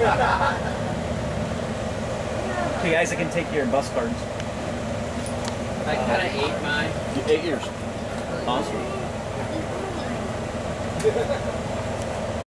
Okay, guys, I can take your bus cards. I kind of ate mine. You ate yours. Awesome.